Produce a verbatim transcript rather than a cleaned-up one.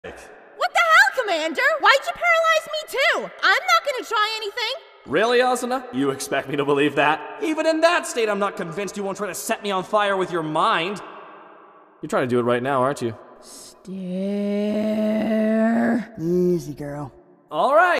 What the hell, Commander? Why'd you paralyze me too? I'm not gonna try anything. Really, Asuna? You expect me to believe that? Even in that state, I'm not convinced you won't try to set me on fire with your mind. You're trying to do it right now, aren't you? Stare. Easy, girl. All right.